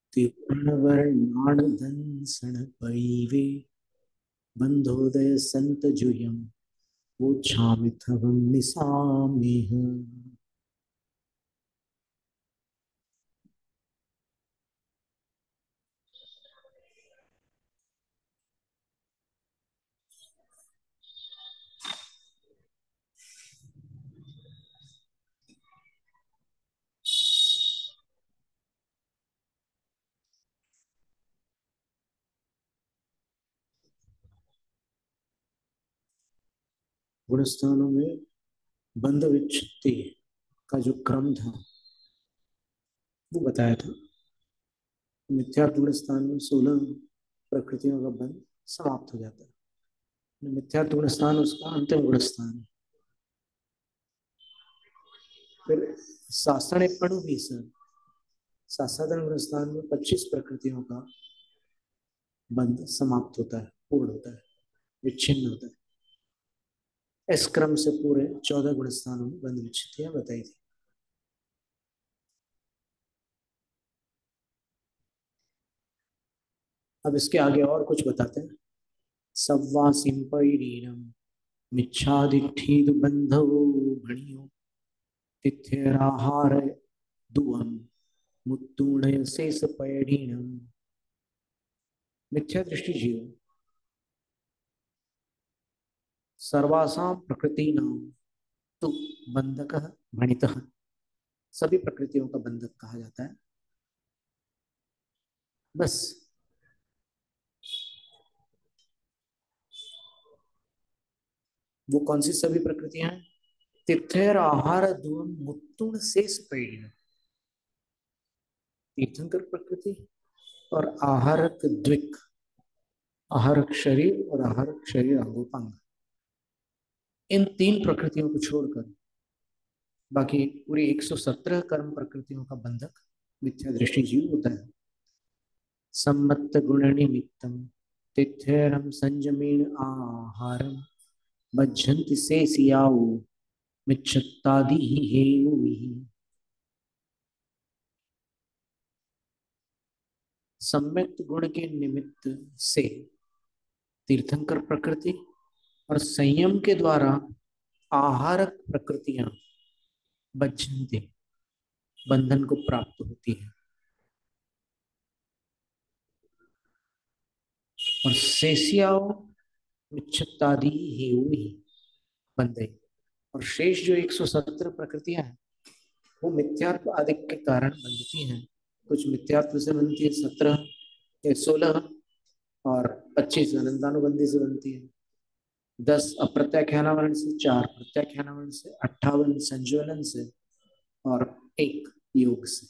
त्रिवर्णार्णदंसन परिवे बंधोदय संत जुयम वोच्छामि तवं निसामेह। गुणस्थानों में बंध विच्छित्ति का जो क्रम था वो बताया था। मिथ्यात्व गुण स्थान में 16 प्रकृतियों का बंध समाप्त हो जाता है। मिथ्यात्व गुण स्थान उसका अंतिम गुण स्थान है। फिर शासन पणु भी सर सासाधारण गुण स्थान में 25 प्रकृतियों का बंध समाप्त होता है, पूर्ण होता है, विच्छिन्न होता है। इस क्रम से पूरे 14 गुण स्थानों में बंध विच्छित्तियां बताई थी। अब इसके आगे और कुछ बताते हैं। सव्वासिं पैरीणम मिच्छादिठीद बंधो भणियो तिथ्यराहार दुअम मुत्तूणय शेष पैरीणम। मिथ्या दृष्टि जीव सर्वासां प्रकृतीनां तु बंधकः भणितः, सभी प्रकृतियों का बंधक कहा जाता है। बस वो कौन सी सभी प्रकृतियां हैं? तीर्थेर आहार दुअम मुत्तुण शेष पैरीणम। तीर्थंकर प्रकृति और आहारक द्विक, आहारक शरीर और आहारक शरीर अंगोपांग, इन 3 प्रकृतियों को छोड़कर बाकी पूरी 117 कर्म प्रकृतियों का बंधक मिथ्या दृष्टि जीव होता है। सम्मत गुण निमित्तम तिथ्यरम संयमेन आहारम मज्जन्ति शेषियाओ मिच्छत्तादि हेयु। सम्यक गुण के निमित्त से तीर्थंकर प्रकृति और संयम के द्वारा आहारक प्रकृतियां बंधते, बंधन को प्राप्त होती है। और शेषियाओ मिच्छत्तादि हेयु ही बंधे। और शेष जो 117 प्रकृतियां हैं वो मिथ्यात्व आदि के कारण बंधती हैं। कुछ मिथ्यात्व से बनती है 17 या 16, और 25 अनंतानुबंधी से बनती है। 10 अप्रत्याख्यानावरण से, 4 प्रत्याख्यानावरण से, 58 संज्वलन से और 1 योग से।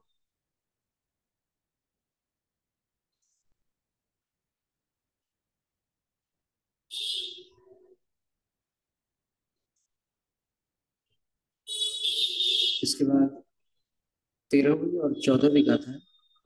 इसके बाद 13वीं और 14वीं गाथा है।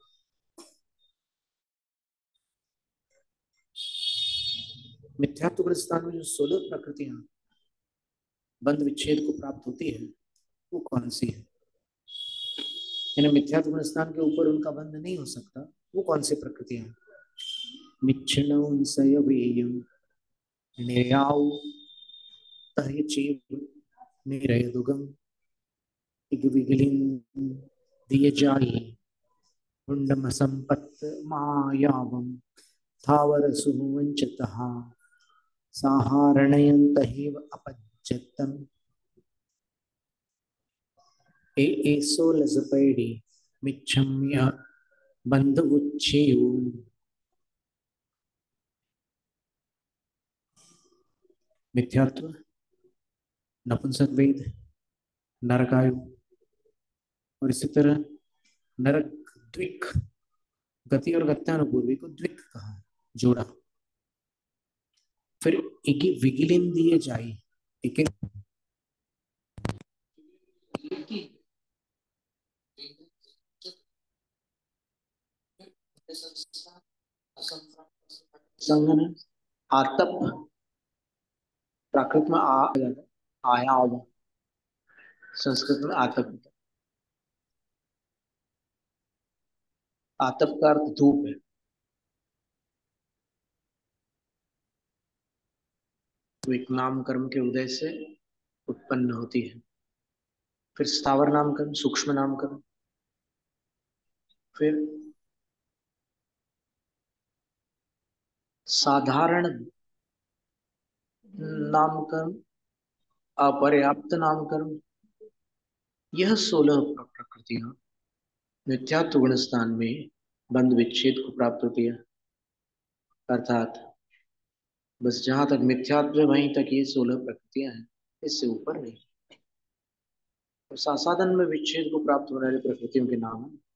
मिथ्यात्व गुण स्थान में जो 16 प्रकृतियां बंध विच्छेद को प्राप्त होती है वो कौन सी है? यानी मिथ्यात्व गुण स्थान के ऊपर उनका बंध नहीं हो सकता, वो कौन सी प्रकृतियां हैं? मिच्छिणं सयवेयं निर्याौ तहचेव निरयदुगम इगविगलिं दियजायि हुंडम संपत्त मायावम थावर सुवंचतः साहारणयन्तहिव अपज्जतम् एसो लजपैडी मिच्छम्य बंधुच्छेयु। मिथ्यात्व, नपुंसक वेद, नरकायु और इसी तरह नरक द्विक, गति और गत्यानुपूर्वी को द्विक कहा, जोड़ा। फिर एक विगिलिन दिए जाए, एक संगन आतप, प्राकृत में आया, संस्कृत में आतप। आतप का अर्थ धूप है। तो एक नाम कर्म के उदय से उत्पन्न होती है। फिर स्थावर नामकरण, सूक्ष्म नामकरण, फिर साधारण नामकरण, अपर्याप्त नामकरण। यह 16 प्रकृतियां मिथ्यात्व गुण स्थान में बंध विच्छेद को प्राप्त होती है। अर्थात बस जहां तक मिथ्यात्व है वहीं तक ये 16 प्रकृतियां हैं, इससे ऊपर नहीं। और सासाधन में विच्छेद को प्राप्त होने वाली प्रकृतियों के नाम है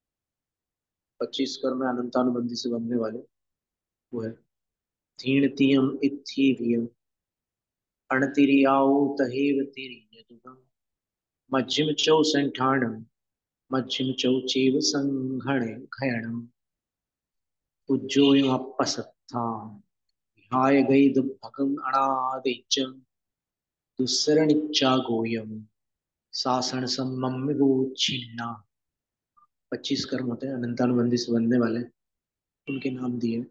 25 कर्म में अनंतानुबंधी से बनने वाले। वो है धीणतियम इत्थीवियम अणतिरियाओ तहेव तिरियतुगम मध्यम चौ संठाणम मध्यम चौ चैव संघणे घयणम उज्जोयम अपसत्था हाय गई भगम अनादिच दुस्सरणिच्चा गोयम सासण सम्मम गो छिन्ना। 25 कर्म होते हैं अनंतानुबंधी से बनने वाले, उनके नाम दिए।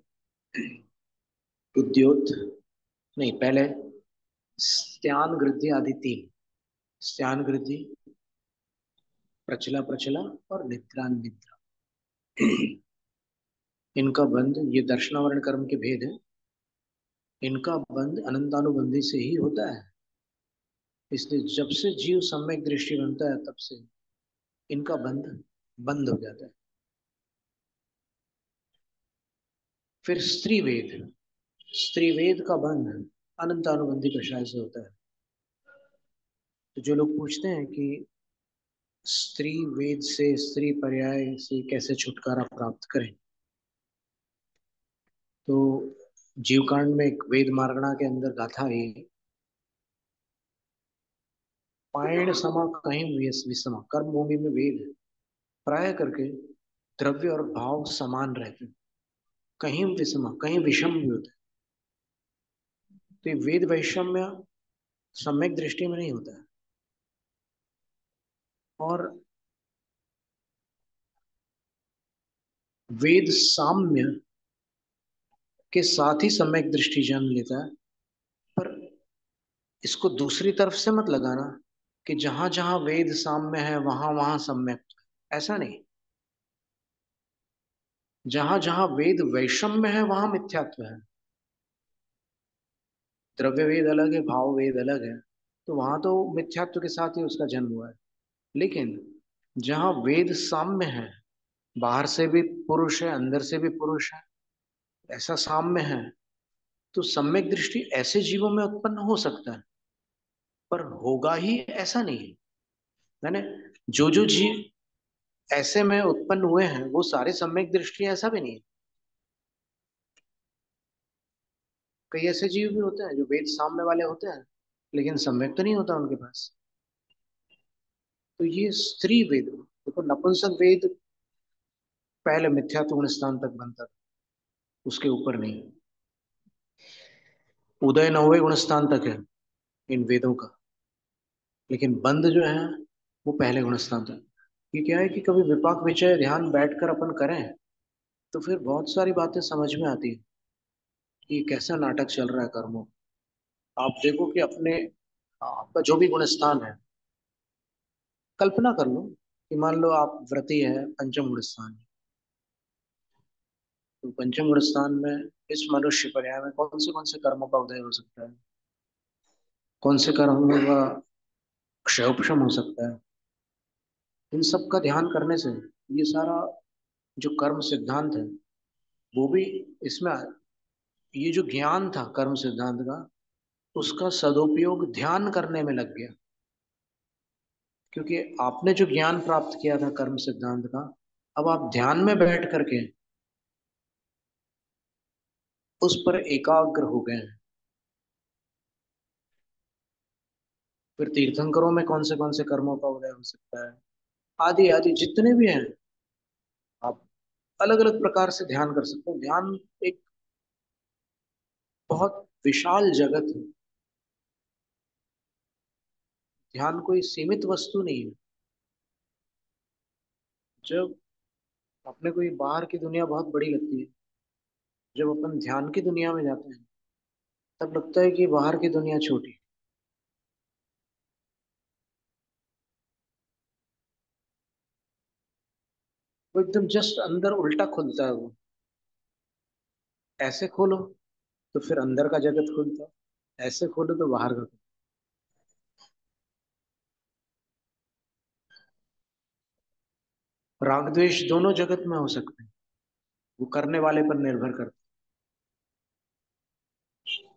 उद्योत नहीं, पहले स्त्यान गृद्धि आदि 3। स्त्यान गृद्धि, प्रचला प्रचला और निद्रा निद्रा। इनका बंध, ये दर्शनावरण कर्म के भेद है, इनका बंध अनंतानुबंधी से ही होता है। इसलिए जब से जीव सम्यक दृष्टि बनता है तब से इनका बंध बंद हो जाता है। फिर स्त्री वेद, स्त्री वेद का बंध अनंतानुबंधी कषाय से होता है। तो जो लोग पूछते हैं कि स्त्री वेद से, स्त्री पर्याय से कैसे छुटकारा प्राप्त करें, तो जीवकांड में एक वेद मार्गणा के अंदर गाथा है, पायण समा कहीं विषमा, कर्म भूमि में वेद प्राय करके द्रव्य और भाव समान रहते हैं, कहीं विषमा कहीं विषम भी होते हैं। तो ये वेद वैषम्य सम्यक दृष्टि में नहीं होता है। और वेद साम्य के साथ ही सम्यक दृष्टि जन्म लेता है। पर इसको दूसरी तरफ से मत लगाना कि जहां जहां वेद साम्य है वहां वहां सम्यक, ऐसा नहीं। जहां जहां वेद वैषम्य है वहां मिथ्यात्व है। द्रव्य वेद अलग है, भाव वेद अलग है, तो वहां तो मिथ्यात्व के साथ ही उसका जन्म हुआ है। लेकिन जहां वेद साम्य है, बाहर से भी पुरुष है अंदर से भी पुरुष है, ऐसा साम्य है, तो सम्यक दृष्टि ऐसे जीवों में उत्पन्न हो सकता है, पर होगा ही ऐसा नहीं है। मैंने जो जो जीव ऐसे में उत्पन्न हुए हैं वो सारे सम्यक दृष्टि ऐसा भी नहीं है। कई ऐसे जीव भी होते हैं जो वेद साम्य वाले होते हैं लेकिन सम्यक तो नहीं होता उनके पास। तो ये स्त्री वेद, देखो नपुंसक वेद पहले मिथ्यात्व गुण स्थान तक बनता था, उसके ऊपर नहीं। उदय 9वें गुण स्थान तक है इन वेदों का, लेकिन बंद जो है वो पहले गुण स्थान तक। ये क्या है कि कभी विपाक विचय ध्यान बैठकर अपन करें तो फिर बहुत सारी बातें समझ में आती है कि ये कैसा नाटक चल रहा है कर्मों। आप देखो कि अपने आपका जो भी गुण स्थान है, कल्पना कर लो कि मान लो आप व्रती है, पंचम गुण स्थान है। तो पंचम गुण स्थान में इस मनुष्य पर्याय में कौन से कर्मों का उदय हो सकता है, कौन से कर्मों का क्षयोपशम हो सकता है। इन सब का ध्यान करने से ये सारा जो कर्म सिद्धांत है वो भी इसमें, ये जो ज्ञान था कर्म सिद्धांत का, उसका सदुपयोग ध्यान करने में लग गया। क्योंकि आपने जो ज्ञान प्राप्त किया था कर्म सिद्धांत का, अब आप ध्यान में बैठ करके उस पर एकाग्र हो गए हैं। फिर तीर्थंकरों में कौन से कर्मों का उदय हो सकता है, आदि आदि जितने भी हैं, आप अलग अलग प्रकार से ध्यान कर सकते हो। ध्यान एक बहुत विशाल जगत है। ध्यान कोई सीमित वस्तु नहीं है। जब अपने को ये बाहर की दुनिया बहुत बड़ी लगती है। जब अपन ध्यान की दुनिया में जाते हैं तब लगता है कि बाहर की दुनिया छोटी है। वो एकदम जस्ट अंदर उल्टा खुलता है वो। ऐसे खोलो तो फिर अंदर का जगत खुलता है, ऐसे खोलो तो बाहर का खुलता है। राग द्वेष दोनों जगत में हो सकते हैं, वो करने वाले पर निर्भर करता है।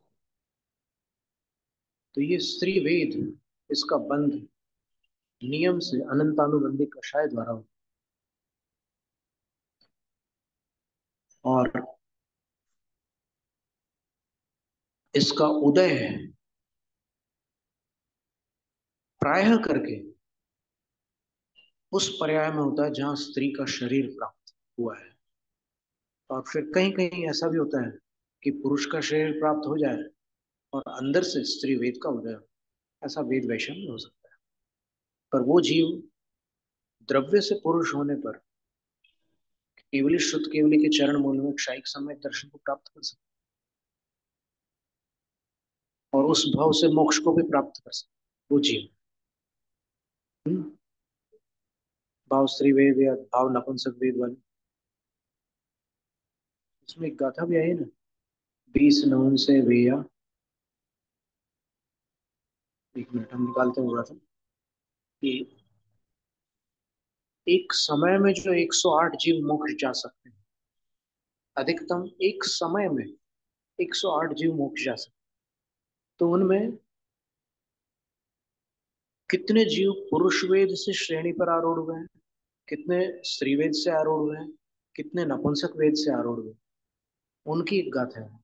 तो ये स्त्री वेद, इसका बंध नियम से अनंतानुबंधी कषाय द्वारा होता है। और इसका उदय प्रायः करके उस पर्याय में होता है जहां स्त्री का शरीर प्राप्त हुआ है। और फिर कहीं कहीं ऐसा भी होता है कि पुरुष का शरीर प्राप्त हो जाए और अंदर से स्त्री वेद का उदय हो। ऐसा वेद वैषम में हो सकता है। पर वो जीव द्रव्य से पुरुष होने पर केवली शुद्ध केवली के चरण मूल में क्षायिक समय दर्शन को प्राप्त कर सकता है और उस भाव से मोक्ष को भी प्राप्त कर सकता है वो जीव। हम्म, भाव स्त्री वेद या भाव नपुंसक वेद वाले। इसमें एक गाथा भी आई है ना, 20 नून से वेया। एक मिनट हम निकालते हुआ था कि एक समय में जो 108 जीव मोक्ष जा सकते हैं, अधिकतम एक समय में 108 जीव मोक्ष जा सकते हैं। तो उनमें कितने जीव पुरुष वेद से श्रेणी पर आरूढ़ हुए हैं, कितने स्त्री वेद से आरूढ़ हुए हैं, कितने नपुंसक वेद से आरूढ़ हुए हैं, उनकी एक गाथा है।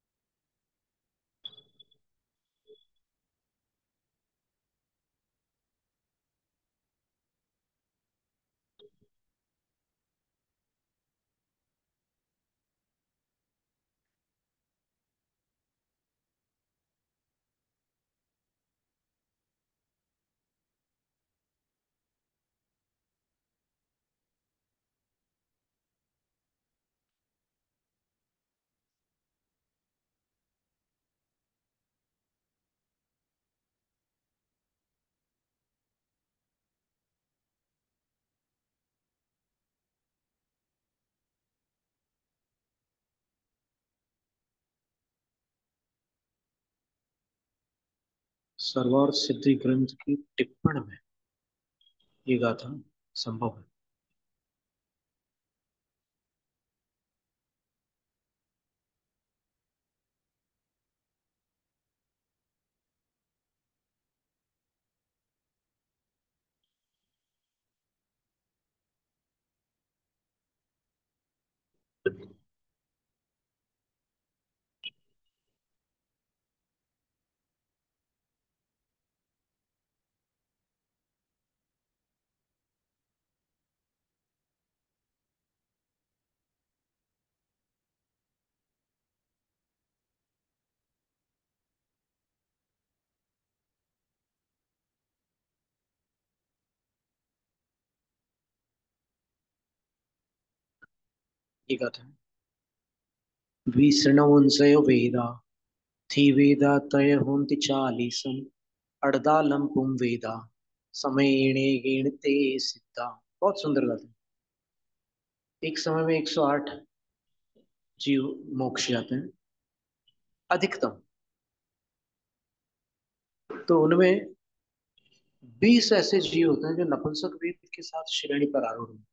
सर्वार्थ सिद्धि ग्रंथ की टिप्पण में ये गाथा संभव है। ये गाथा है, विसृणवंशयो वेदा थी वेदा तय होन्ति चालीसम अड़दालम पुम वेदा समयेणे गिणते सिद्धा। बहुत सुंदर गाथा है। एक समय में 108 जीव मोक्ष जाते हैं अधिकतम। तो उनमें 20 ऐसे जीव होते हैं जो नपुंसक वेद के साथ श्रेणी पर आरूढ़ हैं,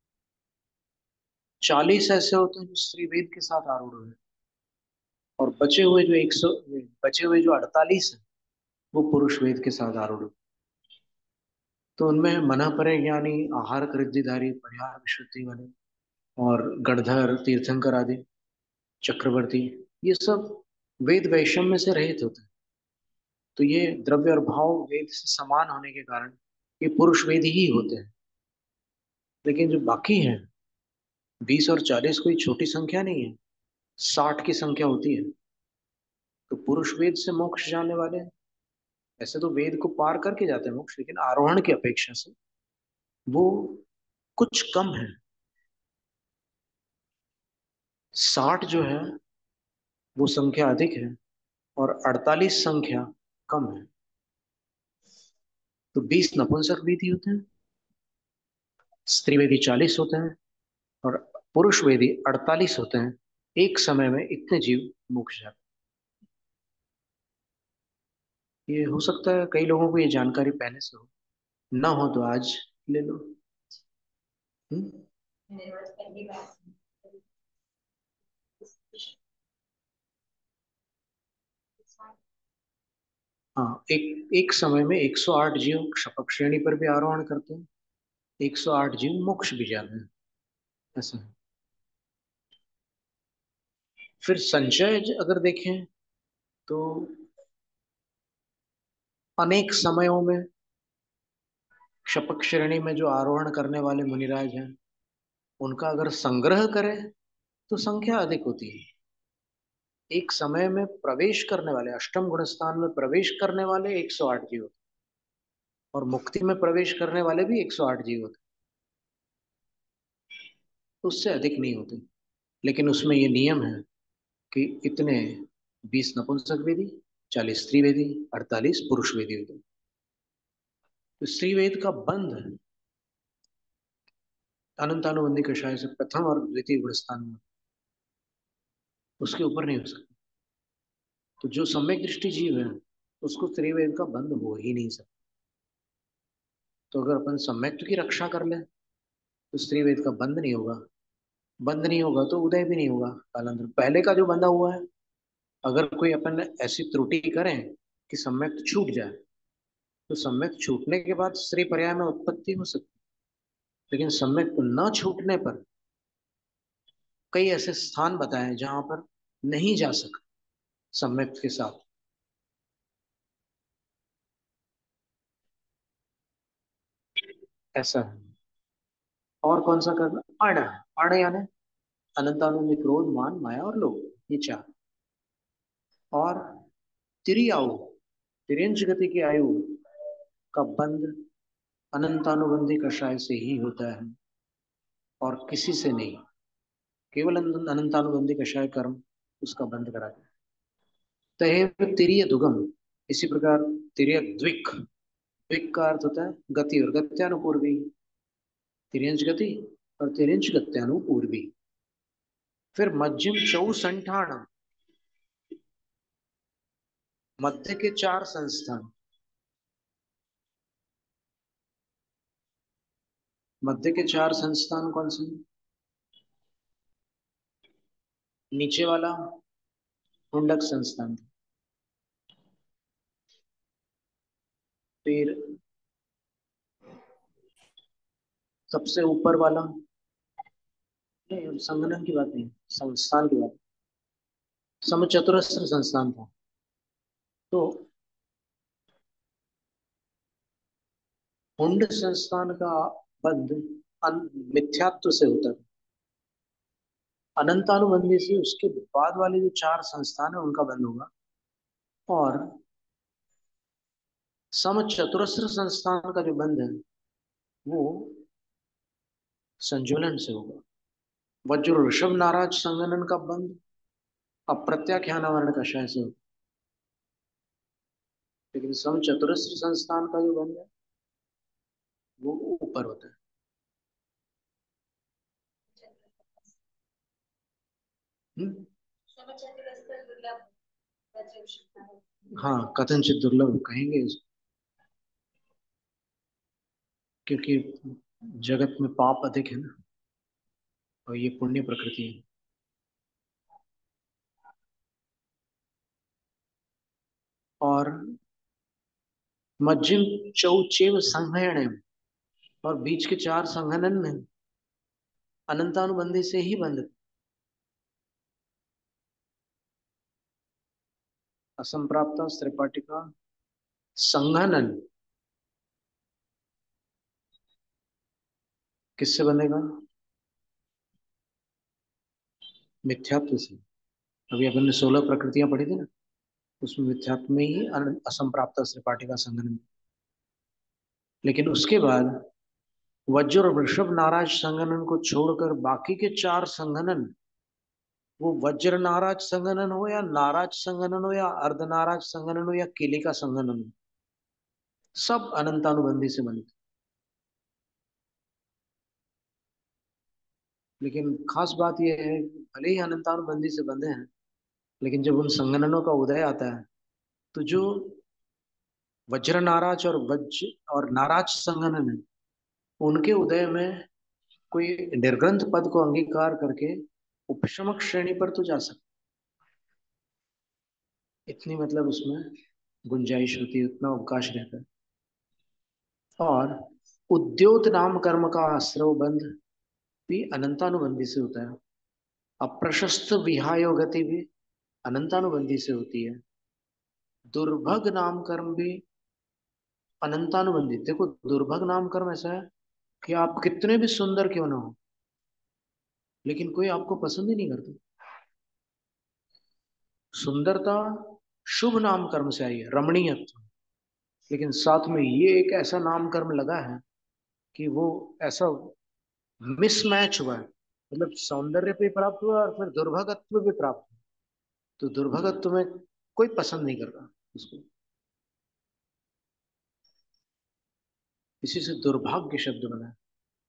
40 ऐसे होते हैं जो स्त्री वेद के साथ आरूढ़ हैं, और बचे हुए जो 48 है वो पुरुष वेद के साथ आरूढ़ हैं। तो उनमें मना परे ज्ञानी, आहार कृद्धिधारी, परिहार विशुद्धि वाले और गणधर, तीर्थंकर आदि, चक्रवर्ती, ये सब वेद वैषम्य से रहित होते हैं। तो ये द्रव्य और भाव वेद से समान होने के कारण ये पुरुष वेद ही होते हैं। लेकिन जो बाकी हैं, 20 और 40 कोई छोटी संख्या नहीं है, 60 की संख्या होती है। तो पुरुष वेद से मोक्ष जाने वाले हैं। ऐसे तो वेद को पार करके जाते हैं मोक्ष, लेकिन आरोहण की अपेक्षा से वो कुछ कम है। 60 जो है वो संख्या अधिक है और 48 संख्या कम है। तो 20 नपुंसक वेदी होते हैं, स्त्री वेदी 40 होते हैं और पुरुष वेदी 48 होते हैं। एक समय में इतने जीव मोक्ष जाते हैं। ये हो सकता है कई लोगों को ये जानकारी पहले से हो, ना हो तो आज ले लो। हम्म? हाँ, एक एक समय में 108 जीव शपथ श्रेणी पर भी आरोहण करते हैं, 108 जीव मोक्ष भी जाते हैं। ऐसा है। फिर संचय अगर देखें तो अनेक समयों में शपथ श्रेणी में जो आरोहण करने वाले मुनिराज हैं, उनका अगर संग्रह करें तो संख्या अधिक होती है। एक समय में प्रवेश करने वाले, अष्टम गुण स्थान में प्रवेश करने वाले 108 जीव होते हैं और मुक्ति में प्रवेश करने वाले भी 108 जीव होते हैं, उससे अधिक नहीं होते। लेकिन उसमें ये नियम है कि इतने 20 नपुंसक वेदी, 40 स्त्री वेदी, 48 पुरुष वेदी होते हैं। तो स्त्री वेद का बंध अनंतानुबंधी कषाय से प्रथम और द्वितीय गुण स्थान में, उसके ऊपर नहीं हो सकता। तो जो सम्यक दृष्टि जीव है उसको स्त्री वेद का बंध हो ही नहीं सकता। तो अगर अपन सम्यक्त की रक्षा कर ले तो स्त्री वेद का बंद नहीं होगा। बंद नहीं होगा तो उदय भी नहीं होगा कालांतर। पहले का जो बंधा हुआ है, अगर कोई अपन ऐसी त्रुटि करें कि सम्यक छूट जाए, तो सम्यक छूटने के बाद स्त्री पर्याय में उत्पत्ति हो सकती है। लेकिन सम्यक न छूटने पर कई ऐसे स्थान बताए जहां पर नहीं जा सकते सम्यक के साथ। ऐसा है। और कौन सा करना? अण। अण यानी अनंतानंद, क्रोध, मान, माया और लोभ, ये चार। और तिरियाउ, तिर्यंच गति की आयु का बंध अनंतानुबंधी कषाय से ही होता है और किसी से नहीं। केवल अनंतानुबंधी कषाय कर्म उसका बंद कराता है। तहेव तिरिय दुगम, इसी प्रकार तिरिय द्विक, द्विक का अर्थ होता है गति और गत्यानुपूर्वी, तिर्यंच गति और तिर्यंच गत्यानुपूर्वी। फिर मध्यम चौसंठाण, मध्य के चार संस्थान। मध्य के चार संस्थान कौन से हैं? नीचे वाला मुंडक संस्थान, फिर सबसे ऊपर वाला, नहीं संगणन की बात नहीं, संस्थान की बात, समचतुरस्र संस्थान था। तो मुंड संस्थान का बंध मिथ्यात्व से होता है। अनंतानुबंधी से उसके बाद वाले जो चार संस्थान है उनका बंध होगा। और समचतुरस्र संस्थान का जो बंध है वो संजुलन से होगा। वज्र ऋषभ नाराज संगनन का बंध अप्रत्याख्यान वर्ण कषाय से होगा। लेकिन समचतुरस्र संस्थान का जो बंध है वो ऊपर होता है। हम्म? हाँ, कथनचित दुर्लभ कहेंगे उसको, क्योंकि जगत में पाप अधिक है ना, और ये पुण्य प्रकृति है। और मध्यम चौचेव संहयन, और बीच के चार संघनन में अनंतानुबंधी से ही बंध। असंप्राप्त त्रिपाटिका संघनन किससे बनेगा? मिथ्यात्व से। अभी अपन ने 16 प्रकृतियां पढ़ी थी ना, उसमें मिथ्यात्व में ही असंप्राप्त त्रिपाटिका संघनन। लेकिन उसके बाद वज्र और वृषभ नाराज संघनन को छोड़कर बाकी के चार संघनन वो वज्र नाराज संगनन हो या नाराज संगनन हो या अर्ध नाराज संगनन हो या केले का संगनन हो, सब अनंतानुबंधी से बनते। लेकिन खास बात यह है कि भले ही अनंतानुबंधी से बंधे हैं, लेकिन जब उन संगननों का उदय आता है, तो जो वज्र नाराज और वज्र और नाराज संगनन है, उनके उदय में कोई निर्ग्रंथ पद को अंगीकार करके उपशमक श्रेणी पर तो जा सकता। इतनी मतलब उसमें गुंजाइश होती है, उतना अवकाश रहता है। और उद्योत नाम कर्म का आश्रव बंध भी अनंतानुबंधी से होता है। अप्रशस्त विहायो गति भी अनंतानुबंधी से होती है। दुर्भग नाम कर्म भी अनंतानुबंधी। देखो, दुर्भग नाम कर्म ऐसा है कि आप कितने भी सुंदर क्यों ना हो, लेकिन कोई आपको पसंद ही नहीं करता। सुंदरता शुभ नाम कर्म से आई है, रमणीयत्व। लेकिन साथ में ये एक ऐसा नाम कर्म लगा है कि वो ऐसा मिसमैच हुआ है, मतलब सौंदर्य भी प्राप्त हुआ और फिर दुर्भगत्व भी प्राप्त हुआ। तो दुर्भगत्व में कोई पसंद नहीं कर रहा उसको, इसी से दुर्भाग्य शब्द बना है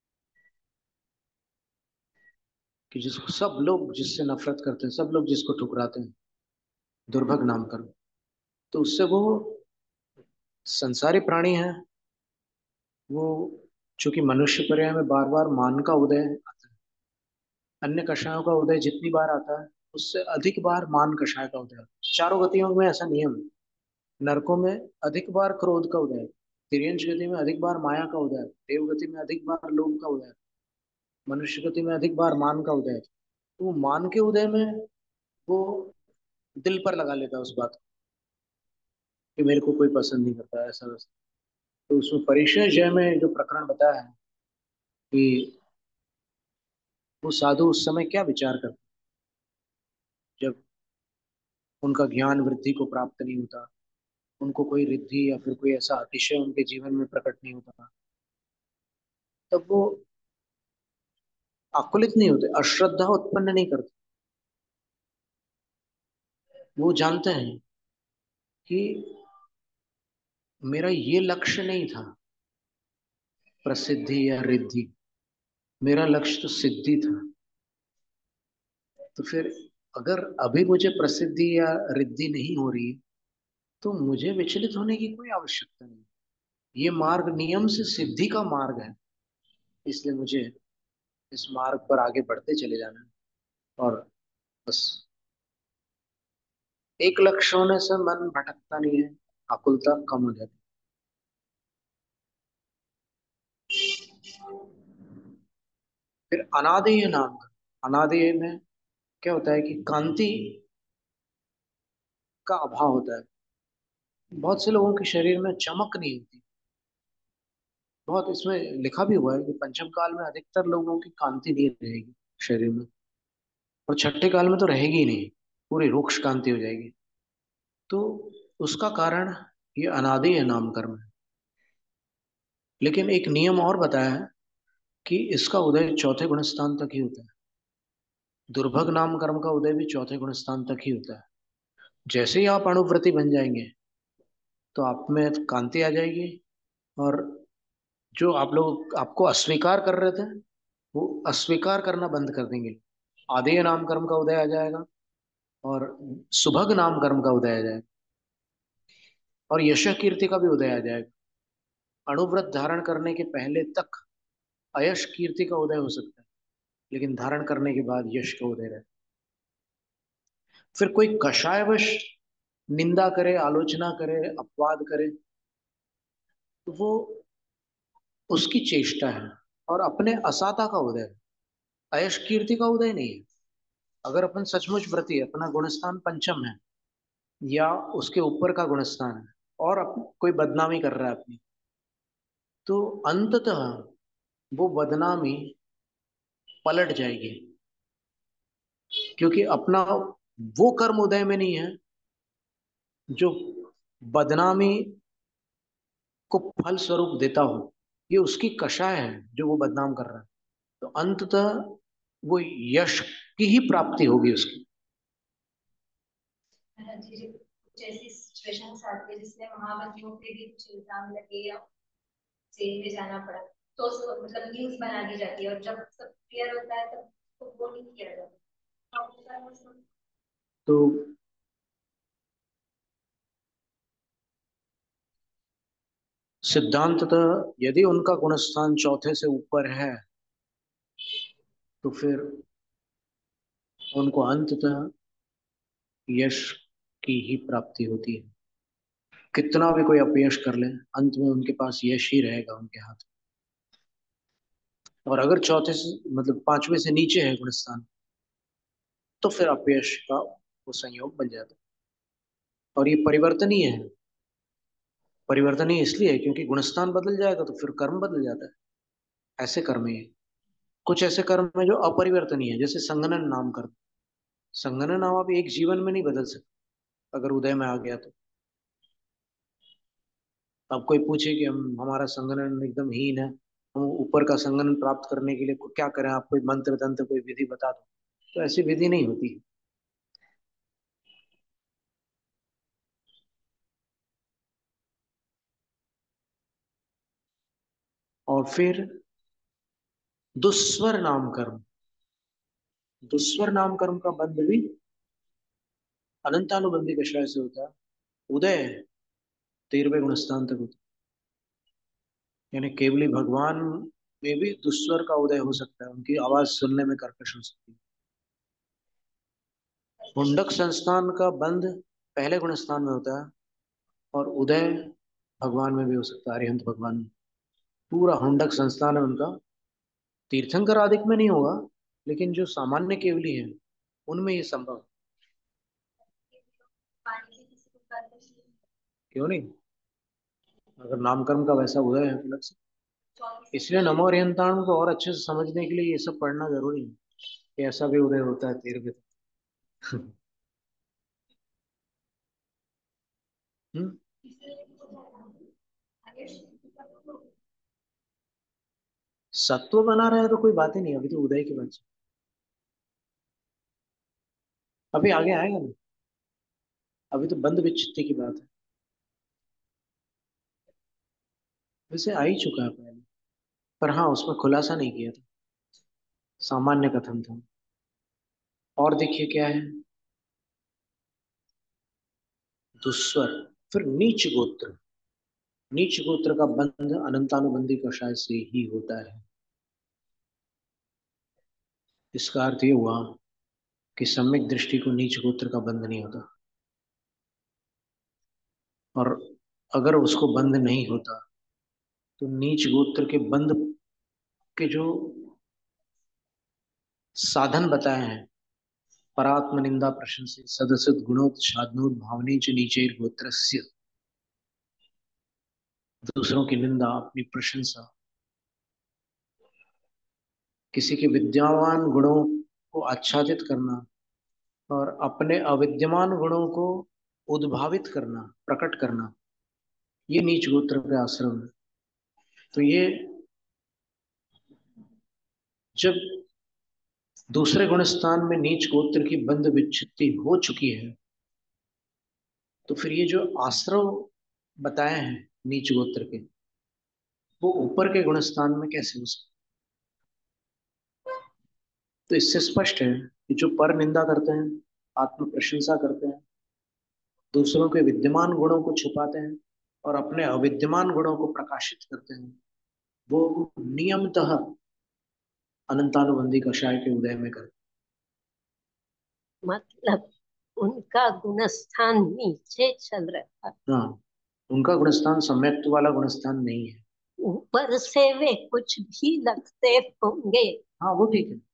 कि जिसको सब लोग जिससे नफरत करते हैं, सब लोग जिसको ठुकराते हैं, दुर्भग नाम कर्म। तो उससे वो संसारी प्राणी है, वो चूंकि मनुष्य पर्याय में बार बार मान का उदय आता है, अन्य कषायों का उदय जितनी बार आता है उससे अधिक बार मान कषाय का उदय आता है। चारों गतियों में ऐसा नियम है। नरकों में अधिक बार क्रोध का उदय, तिर्यंश गति में अधिक बार माया का उदय, देव गति में अधिक बार लोभ का उदय, मनुष्य गति में अधिक बार मान का उदय। तो वो मान के उदय में वो दिल पर लगा लेता है उस बात को कि मेरे को कोई पसंद नहीं करता, ऐसा वैसा। तो उसमें परिचय जय में जो प्रकरण बताया है कि वो साधु उस समय क्या विचार करते जब उनका ज्ञान वृद्धि को प्राप्त नहीं होता, उनको कोई रिद्धि या फिर कोई ऐसा अतिशय उनके जीवन में प्रकट नहीं होता, तब वो आकुलित नहीं होते, अश्रद्धा उत्पन्न नहीं करते। वो जानते हैं कि मेरा ये लक्ष्य नहीं था प्रसिद्धि या रिद्धि, मेरा लक्ष्य तो सिद्धि था। तो फिर अगर अभी मुझे प्रसिद्धि या रिद्धि नहीं हो रही, तो मुझे विचलित होने की कोई आवश्यकता नहीं। ये मार्ग नियम से सिद्धि का मार्ग है, इसलिए मुझे इस मार्ग पर आगे बढ़ते चले जाना है। और बस एक लक्ष्य होने से मन भटकता नहीं है, आकुलता कम हो जाती है। फिर अनादेय नाम का, अनादेय में क्या होता है कि कांति का अभाव होता है। बहुत से लोगों के शरीर में चमक नहीं होती। बहुत इसमें लिखा भी हुआ है कि पंचम काल में अधिकतर लोगों की कांति नहीं रहेगी शरीर में, और छठे काल में तो रहेगी ही नहीं, पूरी रुक्ष कांति हो जाएगी। तो उसका कारण ये अनादि नाम कर्म है। लेकिन एक नियम और बताया है कि इसका उदय चौथे गुण स्थान तक ही होता है। दुर्भग नाम कर्म का उदय भी चौथे गुण स्थान तक ही होता है। जैसे ही आप अणुव्रति बन जाएंगे, तो आप में कांति आ जाएगी, और जो आप लोग आपको अस्वीकार कर रहे थे, वो अस्वीकार करना बंद कर देंगे। आदेय नाम कर्म का उदय आ जाएगा, और सुभग नाम कर्म का उदय आ जाएगा, और यश कीर्ति का भी उदय आ जाएगा। अणुव्रत धारण करने के पहले तक अयश कीर्ति का उदय हो सकता है, लेकिन धारण करने के बाद यश का उदय रहता है। फिर कोई कषायवश निंदा करे, आलोचना करे, अपवाद करे, तो वो उसकी चेष्टा है, और अपने असाता का उदय है, अयश कीर्ति का उदय नहीं है। अगर अपन सचमुच व्रती है, अपना गुणस्थान पंचम है या उसके ऊपर का गुणस्थान है, और कोई बदनामी कर रहा है अपनी, तो अंततः वो बदनामी पलट जाएगी, क्योंकि अपना वो कर्म उदय में नहीं है जो बदनामी को फल स्वरूप देता हो। ये उसकी कषाय है जो वो बदनाम कर रहा है। तो अंततः वो यश की ही प्राप्ति होगी उसकी। कुछ ऐसी सिचुएशंस आती है जिसमें महामंत्रियों पे भी कुछ इल्जाम लगे या जेल में जाना पड़ा, तो उसको मतलब न्यूज बना दी जाती है, और जब सब क्लियर होता है तब तो वो नहीं किया जाता। तो सिद्धांततः यदि उनका गुणस्थान चौथे से ऊपर है तो फिर उनको अंततः यश की ही प्राप्ति होती है। कितना भी कोई अपयश कर ले, अंत में उनके पास यश ही रहेगा उनके हाथ। और अगर चौथे से मतलब पांचवें से नीचे है गुणस्थान, तो फिर अपयश का वो संयोग बन जाता है। और ये परिवर्तनीय है। परिवर्तनीय इसलिए है क्योंकि गुणस्थान बदल जाएगा तो फिर कर्म बदल जाता है। ऐसे कर्म है। कुछ ऐसे कर्म है जो अपरिवर्तनीय है, जैसे संगनन नाम कर्म। संगनन नाम आप एक जीवन में नहीं बदल सकते अगर उदय में आ गया तो। अब कोई पूछे कि हम हमारा संगनन एकदम हीन है, हम ऊपर का संगनन प्राप्त करने के लिए क्या करें, आप कोई मंत्र तंत्र कोई विधि बता दो, तो ऐसी विधि नहीं होती। और फिर दुस्वर नाम कर्म। दुस्वर नाम कर्म का बंध भी अनंतानुबंधी कषाय से होता है। उदय 13वें गुणस्थान तक होता है, यानी केवली भगवान में भी दुस्वर का उदय हो सकता है, उनकी आवाज सुनने में कर्कश हो सकती है। मुंडक संस्थान का बंध पहले गुणस्थान में होता है, और उदय भगवान में भी हो सकता है, अरिहंत भगवान में। पूरा हुंडक संस्थान है उनका। तीर्थंकर आदि में नहीं होगा, लेकिन जो सामान्य केवली है उनमें ये संभव है। क्यों नहीं? अगर नामकर्म का वैसा उदय है अलग से। इसलिए नमो अरिहंताण को और अच्छे से समझने के लिए ये सब पढ़ना जरूरी है कि ऐसा भी उदय होता है 13वें तक। हम्म। सत्व बना रहा है तो कोई बात ही नहीं, अभी तो उदय की बात। अभी आगे आएगा ना, अभी तो बंद विच्छित्ति की बात है। वैसे आ ही चुका है पहले, पर हाँ उसमें खुलासा नहीं किया था, सामान्य कथन था। और देखिए क्या है, दुस्वर। फिर नीच गोत्र। नीच गोत्र का बंध अनंतानुबंधी कषाय से ही होता है। इसका अर्थ ये हुआ कि सम्यक दृष्टि को नीच गोत्र का बंध नहीं होता। और अगर उसको बंध नहीं होता तो नीच गोत्र के बंध के जो साधन बताए हैं, परात्म निंदा प्रशंसा सदसद गुणोत्सादनोद भावने च नीचे गोत्रस्य। दूसरों की निंदा, अपनी प्रशंसा, किसी के विद्यावान गुणों को आच्छादित करना और अपने अविद्यमान गुणों को उद्भावित करना, प्रकट करना, ये नीच गोत्र के आश्रम है। तो ये जब दूसरे गुण स्थान में नीच गोत्र की बंध विच्छित्ति हो चुकी है, तो फिर ये जो आश्रव बताए हैं नीच गोत्र के, वो ऊपर के गुण स्थान में कैसे हो सकते? तो इससे स्पष्ट है कि जो पर निंदा करते हैं, आत्म प्रशंसा करते हैं, दूसरों के विद्यमान गुणों को छुपाते हैं और अपने अविद्यमान गुणों को प्रकाशित करते हैं, वो नियमतः अनंतानुबंधी कषाय के उदय में करते मतलब उनका गुणस्थान नीचे चल रहा है, हैं। हाँ, उनका गुणस्थान सम्यक्त्व वाला गुणस्थान नहीं है। ऊपर से वे कुछ भी लगते होंगे, हाँ वो ठीक है।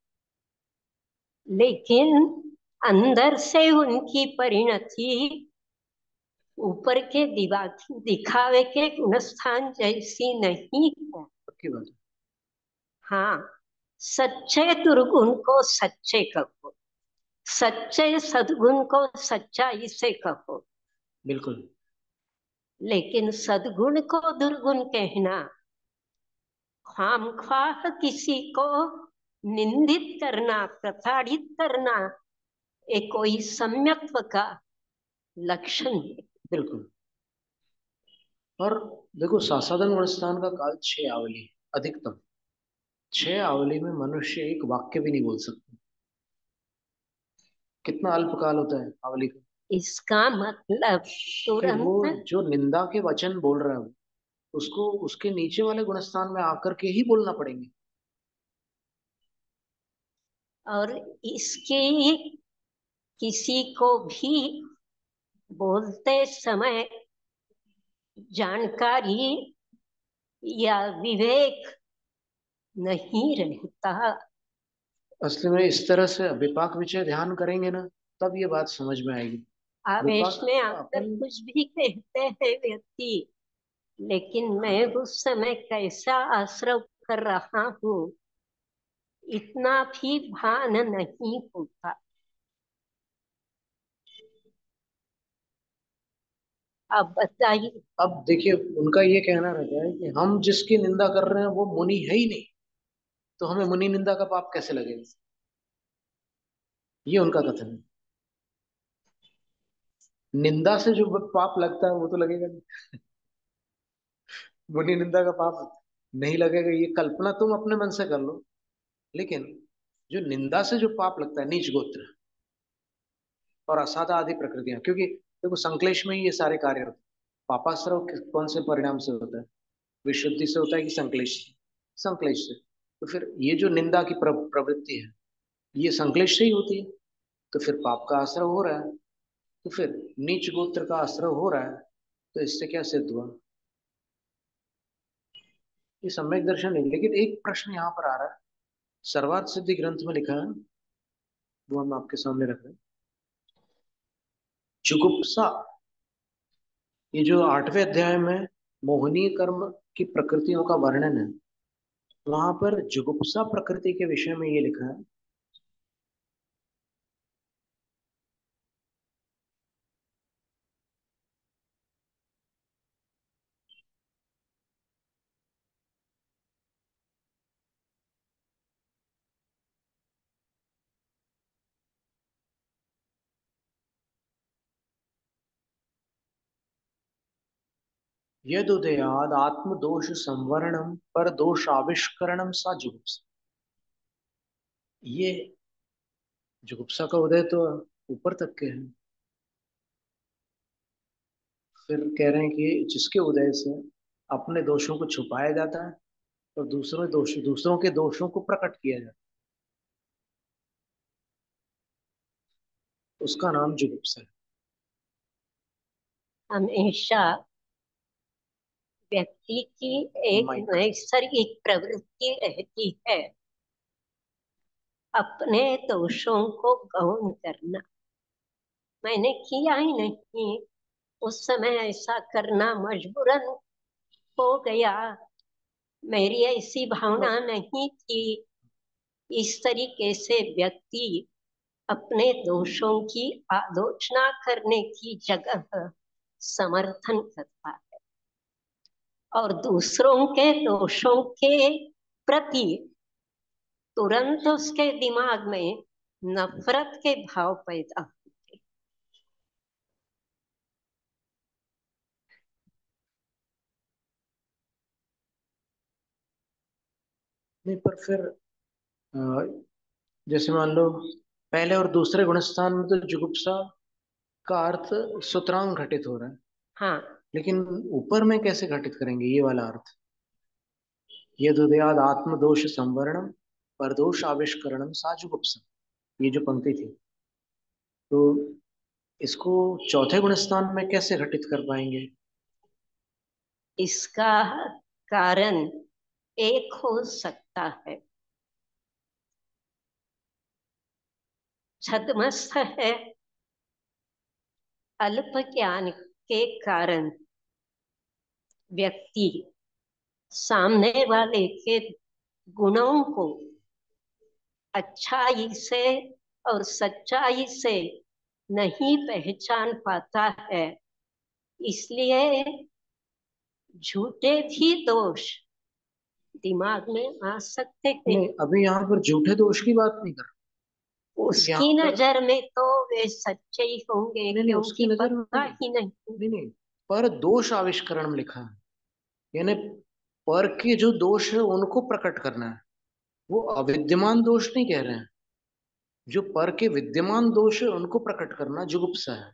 लेकिन अंदर से उनकी परिणति ऊपर के दिखावे के गुणस्थान जैसी नहीं है। पक्की बात है। हाँ, सच्चे दुर्गुण को सच्चे कहो, सच्चे सद्गुण को सच्चाई से कहो, बिल्कुल। लेकिन सद्गुण को दुर्गुण कहना, खामख्वाह किसी को निंदित करना, प्रताड़ित करना एक कोई सम्यक्त्व का लक्षण है। बिल्कुल। और देखो, सासाधन गुणस्थान का काल 6 आवली अधिकतम। 6 आवली में मनुष्य एक वाक्य भी नहीं बोल सकता। कितना अल्प काल होता है आवली का। इसका मतलब कि वो तुरंत जो निंदा के वचन बोल रहा है उसको उसके नीचे वाले गुणस्थान में आकर के ही बोलना पड़ेंगे। और इसके किसी को भी बोलते समय जानकारी या विवेक नहीं रहता। असली में इस तरह से विपाक विषय ध्यान करेंगे ना, तब ये बात समझ में आएगी। आवेश विपाक में आकर अपन कुछ भी कहते हैं व्यक्ति, लेकिन मैं उस समय कैसा आश्रव कर रहा हूँ इतना भी भान नहीं होता। अब बताइए। अब देखिए, उनका ये कहना रहता है कि हम जिसकी निंदा कर रहे हैं वो मुनि है ही नहीं, तो हमें मुनि निंदा का पाप कैसे लगेगा। ये उनका कथन है। निंदा से जो पाप लगता है वो तो लगेगा नहीं। मुनि निंदा का पाप नहीं लगेगा, ये कल्पना तुम अपने मन से कर लो। लेकिन जो निंदा से जो पाप लगता है, नीच गोत्र और असाधा आदि प्रकृतियां, क्योंकि देखो संश्लेष में ही ये सारे कार्य होते हैं। पापाश्रव कौन से परिणाम से होता है? विशुद्धि से होता है कि संश्लेष से? संश्लेष से। तो फिर ये जो निंदा की प्रवृत्ति है, ये संश्लेष से ही होती है। तो फिर पाप का आश्रय हो रहा है, तो फिर नीच गोत्र का आश्रय हो रहा है। तो इससे क्या सिद्ध हुआ? ये सम्यक दर्शन नहीं। लेकिन एक प्रश्न यहाँ पर आ रहा है, सर्वार्थ सिद्धि ग्रंथ में लिखा है, वो हम आपके सामने रख रहे हैं। जुगुप्सा, ये जो 8वें अध्याय में मोहनीय कर्म की प्रकृतियों का वर्णन है, वहां पर जुगुप्सा प्रकृति के विषय में ये लिखा है। यदुदयाद आत्मदोष संवरणम पर दोष आविष्करणम सा जुगुप्सा। ये जुगुप्सा का उदय तो ऊपर तक के है। फिर कह रहे हैं कि जिसके उदय से अपने दोषों को छुपाया जाता है और दूसरों के दोषों को प्रकट किया जाता है, उसका नाम जुगुप्सा है। हमेशा व्यक्ति की एक माइक। नैसर्गिक प्रवृत्ति रहती है अपने दोषों को गौण करना। मैंने किया ही नहीं, उस समय ऐसा करना मजबूरन हो गया, मेरी ऐसी भावना नहीं थी। इस तरीके से व्यक्ति अपने दोषों की आलोचना करने की जगह समर्थन करता है और दूसरों के दोषों के प्रति तुरंत उसके दिमाग में नफरत के भाव पैदा होते। नहीं, पर फिर जैसे मान लो पहले और दूसरे गुणस्थान में तो जुगुप्सा का अर्थ सुतराং घटित हो रहा है, हाँ, लेकिन ऊपर में कैसे घटित करेंगे ये वाला अर्थ? यदुदयाद आत्मदोष संवरणम पर दोष आविष्करणम सा जुगुप्सा, ये जो पंक्ति थी, तो इसको चौथे गुणस्थान में कैसे घटित कर पाएंगे? इसका कारण एक हो सकता है, छद्मस्थ है, अल्प ज्ञान के कारण व्यक्ति सामने वाले के गुणों को अच्छाई से और सच्चाई से नहीं पहचान पाता है, इसलिए झूठे भी दोष दिमाग में आ सकते हैं। नहीं, अभी यहाँ पर झूठे दोष की बात नहीं कर रहा। उसकी यहाँ पर नजर में तो वे सच्चे ही होंगे, नहीं, उसकी क्योंकि नजर में पता नहीं, ही नहीं। नहीं, नहीं, पर दोष आविष्करण में लिखा है, यानी पर के जो दोष है उनको प्रकट करना है। वो अविद्यमान दोष नहीं कह रहे हैं, जो पर के विद्यमान दोष है उनको प्रकट करना जुगुप्सा है।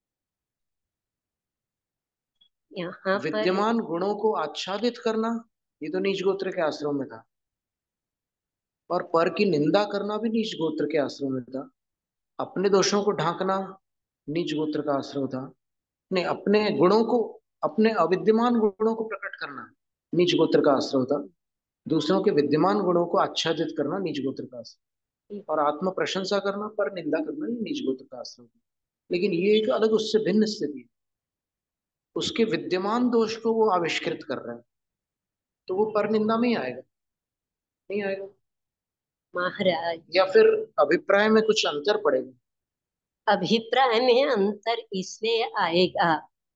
यहाँ पर विद्यमान गुणों को आच्छादित करना ये तो नीच गोत्र के आश्रम में था, और पर की निंदा करना भी नीच गोत्र के आश्रम में था। अपने दोषों को ढांकना नीच गोत्र का आश्रम था। नहीं, अपने गुणों को, अपने अविद्यमान गुणों को प्रकट करना नीच गोत्र का आश्रम था। दूसरों के विद्यमान गुणों को आच्छादित करना नीच गोत्र का आश्रम, और आत्म प्रशंसा करना, पर निंदा करना ये नीच गोत्र का आश्रम था। लेकिन ये एक अलग उससे भिन्न स्थिति है। उसके विद्यमान दोष को वो आविष्कृत कर रहे हैं, तो वो पर निंदा में ही आएगा, नहीं आएगा। महाराज, या फिर अभिप्राय में कुछ अंतर पड़ेगा। अभिप्राय में अंतर इसलिए आएगा,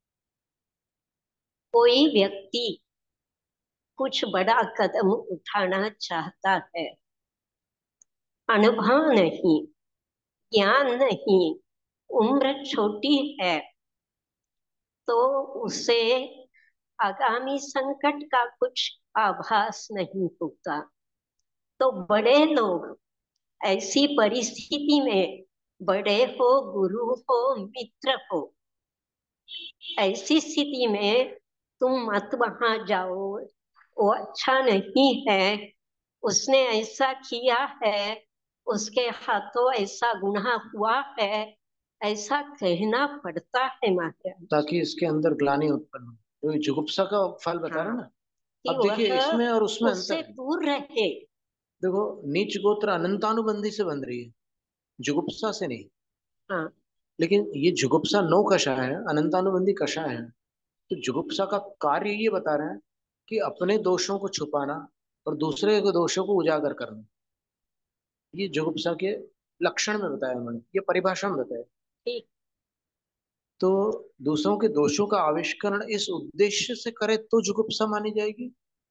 कोई व्यक्ति कुछ बड़ा कदम उठाना चाहता है, अनुभव नहीं, ज्ञान नहीं, उम्र छोटी है, तो उसे आगामी संकट का कुछ आभास नहीं होता। तो बड़े लोग ऐसी परिस्थिति में, बड़े हो, गुरु हो, मित्र हो, ऐसी स्थिति में तुम मत वहां जाओ, वो अच्छा नहीं है, उसने ऐसा किया है, उसके हाथों ऐसा गुनाह हुआ है, ऐसा कहना पड़ता है महाराज। ताकि इसके अंदर ग्लानि उत्पन्न हो, तो ये जुगुप्सा का फल बता रहा हाँ, ना। कि अब देखिए, वह इसमें और उसमें उससे अंतर है। दूर रहे। देखो, नीच गोत्र अनंतानुबंधी से बन रही है, जुगुप्सा से नहीं। हाँ, लेकिन ये जुगुप्सा नौ कषाय है, अनंतानुबंधी कषाय है। तो जुगुप्सा का कार्य ये बता रहे हैं कि अपने दोषों को छुपाना और दूसरे के दोषों को उजागर करना, ये जुगुप्सा के लक्षण में बताया उन्होंने, ये परिभाषा में बताया। ठीक। तो दूसरों के दोषों का आविष्करण इस उद्देश्य से करे तो जुगुप्सा मानी जाएगी।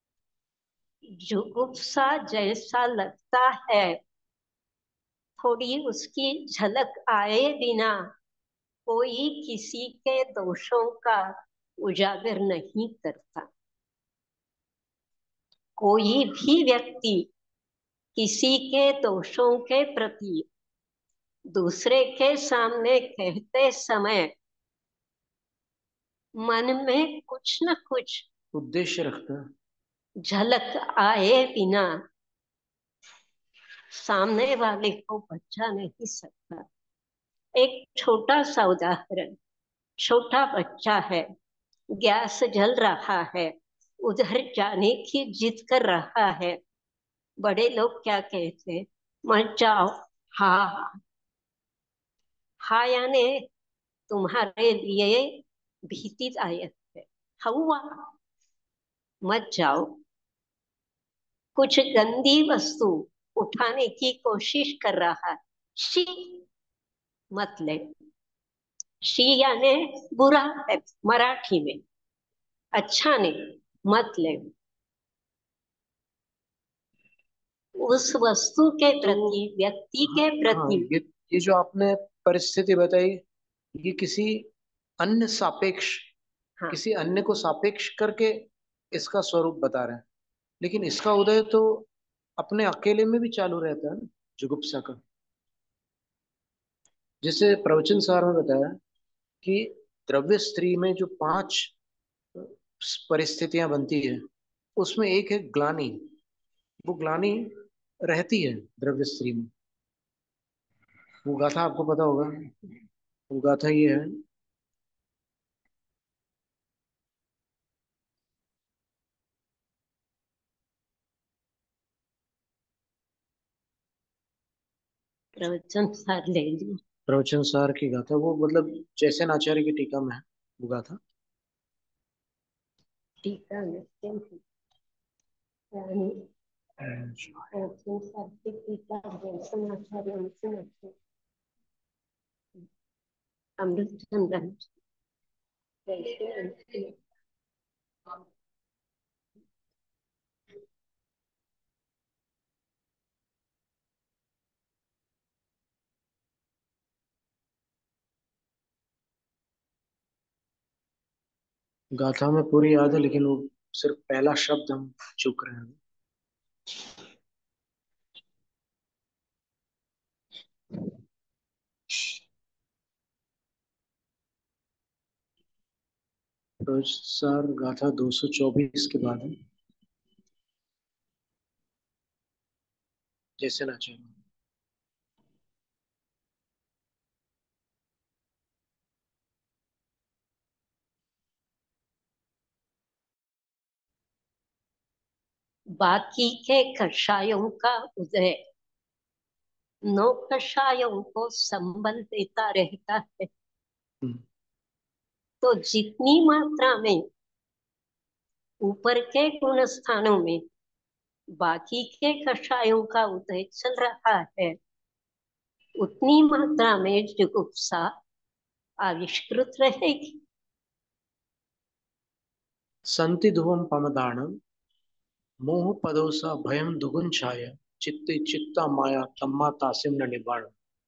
जुगुप्सा जैसा लगता है, थोड़ी उसकी झलक आए बिना कोई किसी के दोषों का उजागर नहीं करता। कोई भी व्यक्ति किसी के दोषों के प्रति दूसरे के सामने कहते समय मन में कुछ न कुछ उद्देश्य रखता है। झलक आए बिना सामने वाले को बचा नहीं सकता। एक छोटा सा उदाहरण, छोटा बच्चा है, गैस जल रहा है, उधर जाने की जिद कर रहा है। बड़े लोग क्या कहते हैं? मत जाओ। हाँ, हाँ यानी तुम्हारे लिए भीतिदायक है, हुआ, मत जाओ। कुछ गंदी वस्तु उठाने की कोशिश कर रहा है, शी, मत ले। शी यानी बुरा है मराठी में, अच्छा नहीं, मत ले। उस वस्तु के तो प्रति, व्यक्ति हाँ, के हाँ, प्रति। ये जो आपने परिस्थिति बताई, ये किसी अन्य सापेक्ष, हाँ, किसी अन्य को सापेक्ष करके इसका स्वरूप बता रहे हैं। लेकिन इसका उदय तो अपने अकेले में भी चालू रहता है ना, जुगुप्सा का। जैसे प्रवचन सार में बताया कि द्रव्य स्त्री में जो 5 परिस्थितियां बनती है, उसमें एक है ग्लानि। वो ग्लानि रहती है द्रव्य स्त्री में। वो गाथा आपको पता होगा। वो गाथा ये है, प्रवचन सार ले ली। प्रवचन सार की गाथा, वो मतलब जैसे आचार्य की टीका में है वो गाथा। टीका में यानी प्रवचन सार की टीका जैसन आचार्य उनसे अमृत चंद्र जैसे गाथा में पूरी याद है, लेकिन वो सिर्फ पहला शब्द हम चूक रहे हैं। प्रसार गाथा 224 के बाद है, जैसे ना चाहिए। बाकी के कषायों का उदय नौ कषायों को संबल देता रहता है। तो जितनी मात्रा में ऊपर के गुण स्थानों में बाकी के कषायों का उदय चल रहा है, उतनी मात्रा में जुगुप्सा आविष्कृत रहेगी। संति ध्रुवम पमदानम मोह पदोसा भयम दुगुन छाया चित्ते चित्ता माया तम्मा तासिम न निवारण।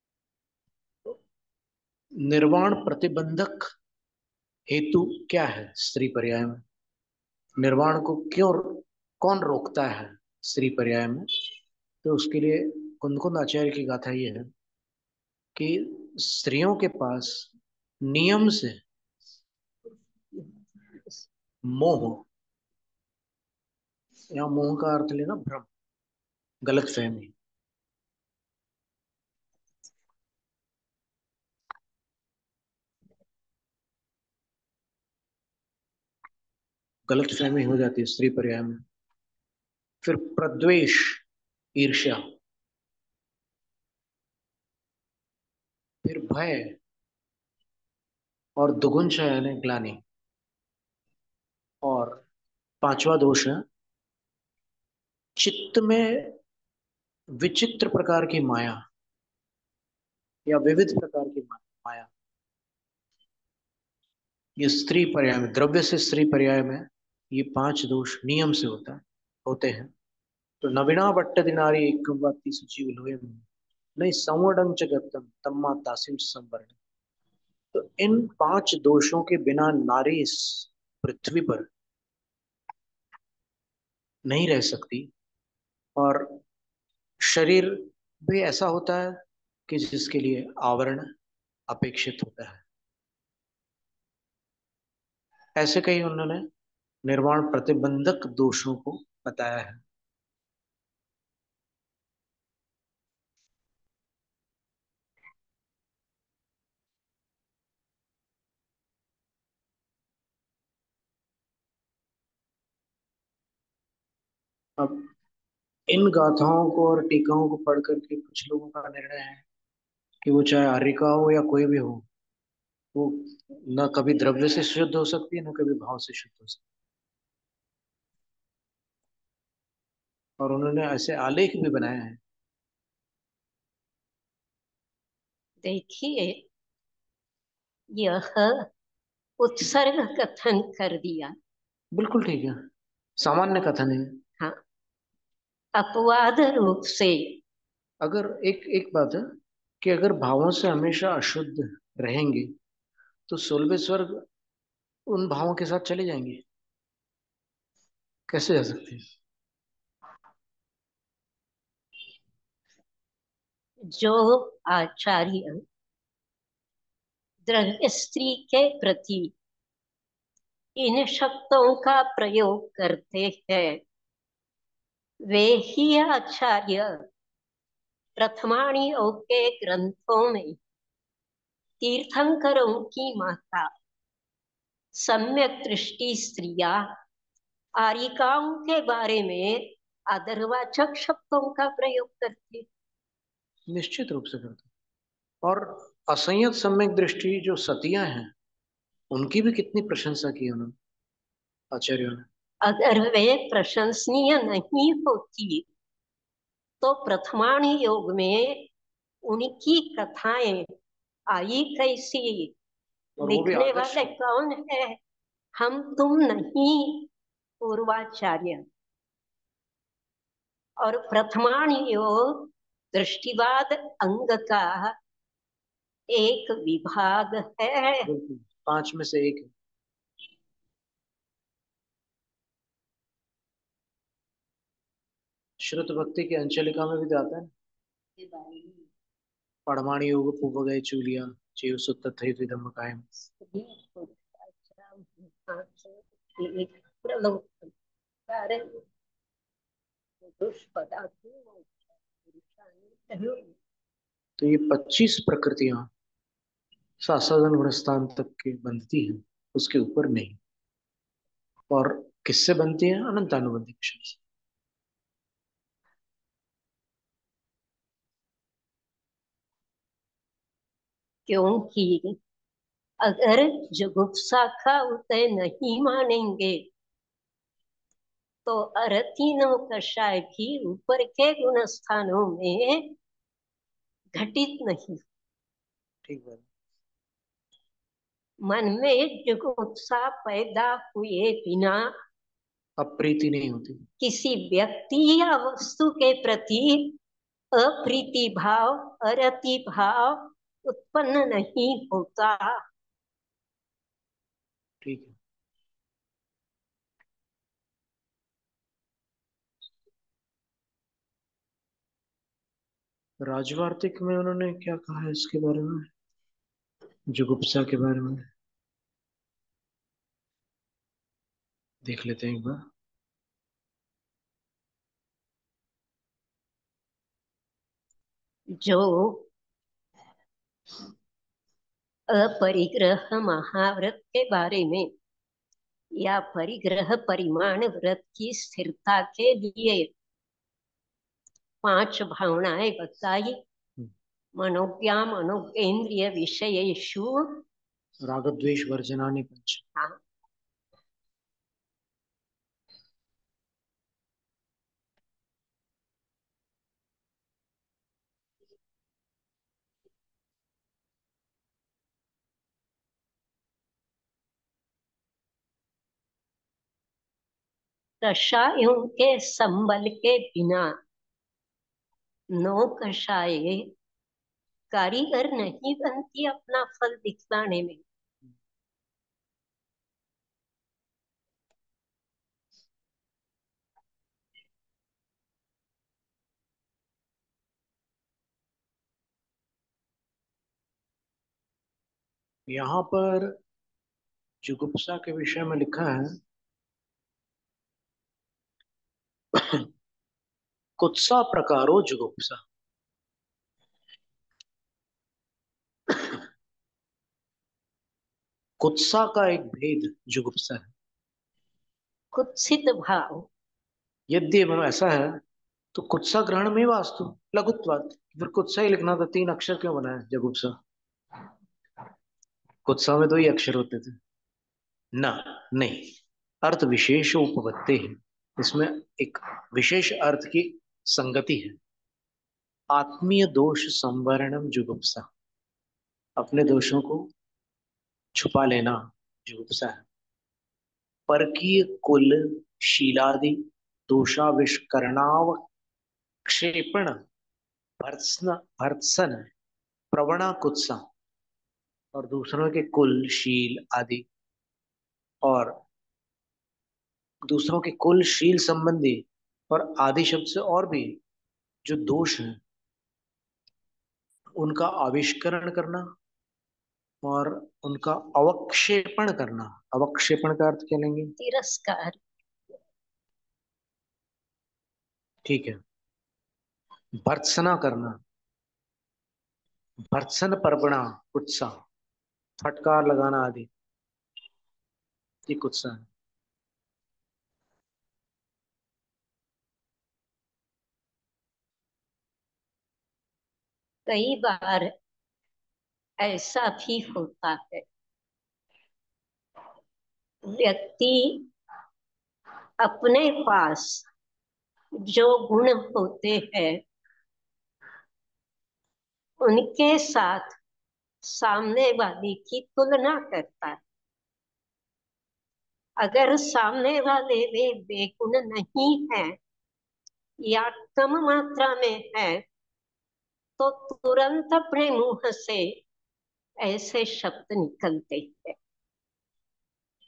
निर्वाण प्रतिबंधक हेतु क्या है स्त्री पर्याय में? निर्वाण को क्यों, कौन रोकता है स्त्री पर्याय में? तो उसके लिए कुंदकुंद आचार्य की गाथा ये है कि स्त्रियों के पास नियम से मोह, या मोह का अर्थ लेना भ्रम, गलत फहमी, गलत फहमी हो जाती है स्त्री पर्याय में। फिर प्रद्वेष, ईर्ष्या, फिर भय, और दुगुन यानी ग्लानि, और पांचवा दोष है चित्त में विचित्र प्रकार की माया या विविध प्रकार की माया। ये स्त्री पर्याय में, द्रव्य से स्त्री पर्याय में ये पांच दोष नियम से होते हैं। तो नवीना भट्ट दिनारी एक बाती सुजीव लोए नहीं संवडं च गतम तम्मा दासिम संवरण। तो इन पांच दोषों के बिना नारी इस पृथ्वी पर नहीं रह सकती। और शरीर भी ऐसा होता है कि जिसके लिए आवरण अपेक्षित होता है। ऐसे कई उन्होंने निर्वाण प्रतिबंधक दोषों को बताया है। अब इन गाथाओं को और टीकाओं को पढ़ करके कुछ लोगों का निर्णय है कि वो चाहे आर्य का हो या कोई भी हो, वो न कभी द्रव्य से शुद्ध हो सकती है, न कभी भाव से शुद्ध हो सकती है। और उन्होंने ऐसे आलेख भी बनाए हैं। देखिए, यह उत्सर्ग कथन कर दिया। बिल्कुल ठीक है, सामान्य कथन है। हाँ, अपवाद रूप से अगर एक एक बात है कि अगर भावों से हमेशा अशुद्ध रहेंगे तो 16वें स्वर्ग उन भावों के साथ चले जाएंगे, कैसे जा सकते हैं? जो आचार्य द्रव्य स्त्री के प्रति इन शब्दों का प्रयोग करते हैं, वे ही आचार्य प्रथमाणियों के ग्रंथों में तीर्थंकरों की माता सम्यक दृष्टि स्त्रिया आरिकाओं के बारे में आदरवाचक शब्दों का प्रयोग करते। निश्चित रूप से करते। और असंयत सम्यक दृष्टि जो सतियां हैं उनकी भी कितनी प्रशंसा की उन्होंने, आचार्यों ने। अगर वे प्रशंसनीय नहीं होती तो प्रथमाणी योग में उनकी कथाएं आई कैसी? और वो भी लिखने आदर्श वाले की। कौन है? हम तुम नहीं, पूर्वाचार्य। और प्रथमाणी योग दृष्टिवाद अंग का एक विभाग है। पांच में से एक है। श्रुत भक्ति की अंचलिका में भी तो आता है, पड़माणी योग पूवगय चूलिया चेव सुत तथै विधम कायम। तो ये 25 प्रकृतियां सासाधन गुणस्थान तक के बनती हैं, उसके ऊपर नहीं। और किससे बनती है? अनंतानुबंधी विषय से। क्योंकि अगर जुगुप्सा का उदय नहीं मानेंगे तो अरतीनों कषाय भी ऊपर के गुण स्थानों में घटित नहीं। ठीक है। मन में जुगुप्सा पैदा हुए बिना अप्रीति नहीं होती। किसी व्यक्ति या वस्तु के प्रति अप्रीति भाव, अरति भाव उत्पन्न नहीं होता। ठीक है। राजवार्तिक में उन्होंने क्या कहा है इसके बारे में, जुगुप्सा के बारे में? देख लेते हैं एक बार। जो अपरिग्रह महाव्रत के बारे में या परिग्रह परिमाण व्रत की स्थिरता के लिए 5 भावनाएं बताई। मनोज्ञा मनोज्ञेन्द्रिय विषयेषु रागद्वेष वर्जनानि पंच। हाँ, कषायों के संबल के बिना 9 कषाये कारीगर नहीं बनती अपना फल दिखलाने में। यहाँ पर जुगुप्सा के विषय में लिखा है कुत्सा प्रकारो जुगुप्सा। कुत्सा का एक भेद जुगुप्सा है। कुत्सित भाव। यदि ऐसा है तो कुत्सा ग्रहण में वास्तु लघुत्वाद, फिर कुत्सा ही लिखना था, 3 अक्षर क्यों बनाया जुगुप्सा? कुत्सा में 2 ही अक्षर होते थे ना। नहीं, अर्थ विशेष उपपत्ति है, इसमें एक विशेष अर्थ की संगति है। आत्मीय दोष संवरणम जुगुप्सा, अपने दोषों को छुपा लेना जुगुप्सा है। परकीय कुल शीलादि दोषाविष्करणावक्षेपण भर्त्सन भर्त्सन प्रवणा कुत्सा, और दूसरों के कुल शील आदि और दूसरों के कुल शील संबंधी और आदि शब्द से और भी जो दोष हैं उनका आविष्करण करना और उनका अवक्षेपण करना। अवक्षेपण का अर्थ क्या लेंगे? तिरस्कार। ठीक है। भर्त्सना करना, भर्त्सन परगना कुत्सा, फटकार लगाना आदि, ये कुत्सा है। कई बार ऐसा भी होता है, व्यक्ति अपने पास जो गुण होते हैं उनके साथ सामने वाले की तुलना करता है। अगर सामने वाले वे बेगुण नहीं है या कम मात्रा में है तो तुरंत अपने मुंह से ऐसे शब्द निकलते हैं।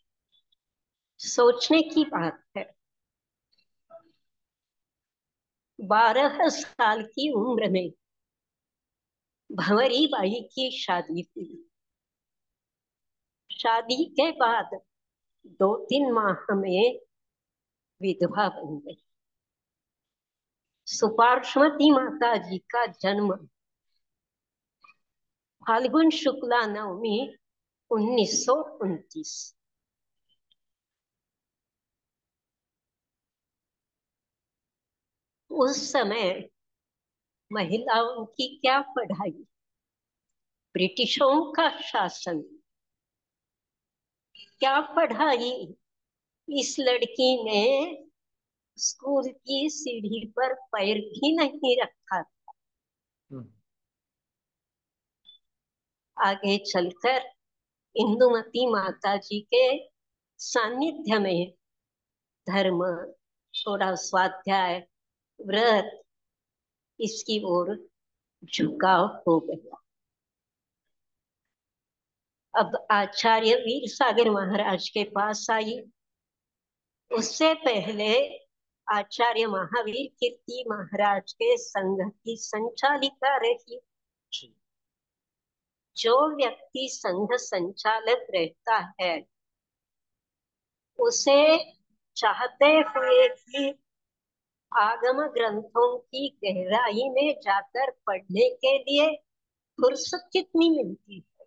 सोचने की बात है। 12 साल की उम्र में भंवरी बाई की शादी हुई। शादी के बाद 2-3 माह में विधवा बन गई। सुपार्श्वती माता जी का जन्म फाल्गुन शुक्ला नवमी 1929। उस समय महिलाओं की क्या पढ़ाई, ब्रिटिशों का शासन, क्या पढ़ाई। इस लड़की ने स्कूल की सीढ़ी पर पैर भी नहीं रखा। आगे चलकर इंदुमती माता जी के सानिध्य में धर्म, थोड़ा स्वाध्याय, व्रत, इसकी ओर झुकाव हो गया। अब आचार्य वीर सागर महाराज के पास आई। उससे पहले आचार्य महावीर कीर्ति महाराज के संघ की संचालिका रही। जो व्यक्ति संघ संचालक रहता है उसे चाहते हुए भी आगम ग्रंथों की गहराई में जाकर पढ़ने के लिए फुर्सत कितनी मिलती है।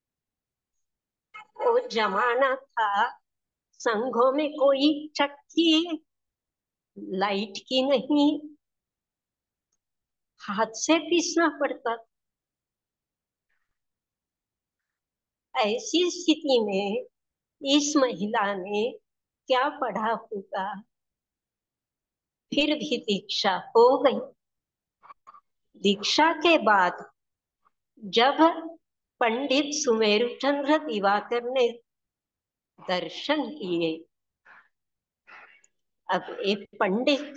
वो जमाना था संघों में कोई चक्की लाइट की नहीं, हाथ से पीसना पड़ता। ऐसी स्थिति में इस महिला ने क्या पढ़ा होगा, फिर भी दीक्षा हो गई। दीक्षा के बाद जब पंडित सुमेरु चंद्र दिवाकर ने दर्शन किए, अब एक पंडित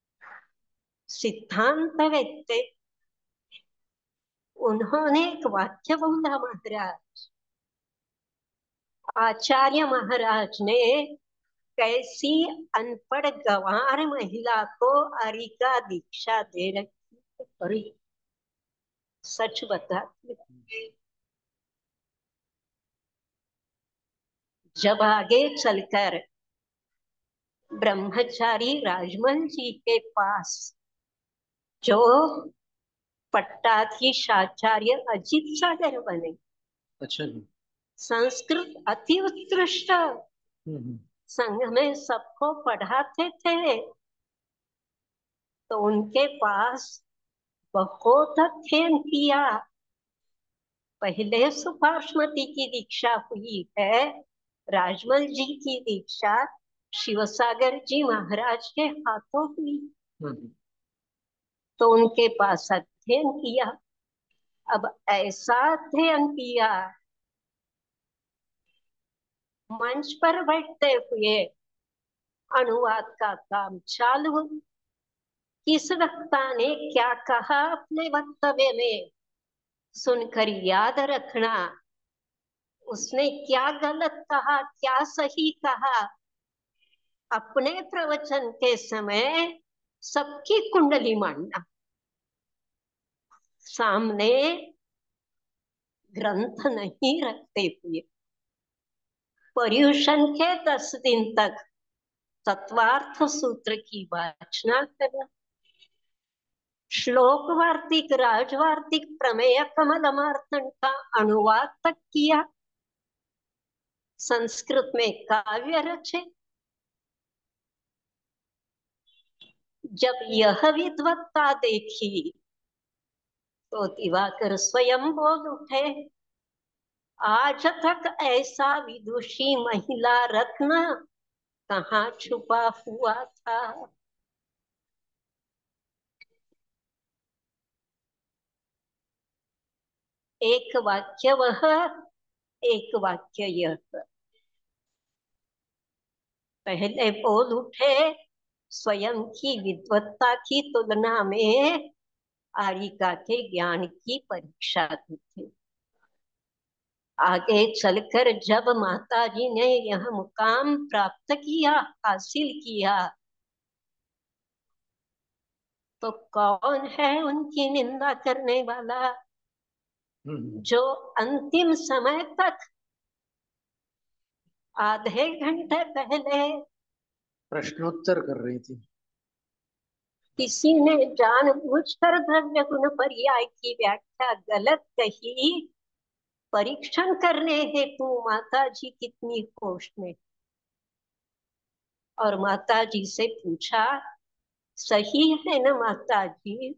सिद्धांतवेत्ते, उन्होंने एक वाक्य बोला महाराज। आचार्य महाराज ने कैसी अनपढ़ गंवार महिला को अरिका दीक्षा दे रखी। अरे सच बताती। जब आगे चलकर ब्रह्मचारी राजमल जी के पास जो पट्टाधीशाचार्य अजित सागर बने, अच्छा, संस्कृत अति उत्कृष्ट, संघ में सबको पढ़ाते थे, तो उनके पास बहुत अध्ययन किया। पहले सुपार्श्वती की दीक्षा हुई है, राजमल जी की दीक्षा शिवसागर जी महाराज के हाथों हुई, तो उनके पास अध्ययन किया। अब ऐसा अध्ययन किया, मंच पर बैठते हुए अनुवाद का काम चालू। किस वक्ता ने क्या कहा अपने वक्तव्य में, सुनकर याद रखना। उसने क्या गलत कहा, क्या सही कहा, अपने प्रवचन के समय सबकी कुंडली मांडना। सामने ग्रंथ नहीं रखते हुए पर्युषण के 10 दिन तक तत्वार्थ सूत्र की वाचना करना, श्लोक वार्तिक, राजवार्तिक, प्रमेय, कमलमार्तन का अनुवाद तक किया, संस्कृत में काव्य रचे। जब यह विद्वत्ता देखी तो दिवाकर स्वयं बोल उठे, आज तक ऐसा विदुषी महिला रत्न कहाँ छुपा हुआ था। एक वाक्य वह, एक वाक्य यह। पहले बोल उठे, स्वयं की विद्वत्ता की तुलना में आरिका के ज्ञान की परीक्षा दी। आगे चलकर जब माता जी ने यह मुकाम प्राप्त किया, हासिल किया, तो कौन है उनकी निंदा करने वाला, जो अंतिम समय तक आधे घंटे पहले प्रश्नोत्तर कर रही थी। किसी ने जानबूझकर द्रव्य गुण पर्याय की व्याख्या गलत कही, परीक्षण करने हेतु माता जी कितनी कोष्ठ में, और माता जी से पूछा, सही है ना माता जी?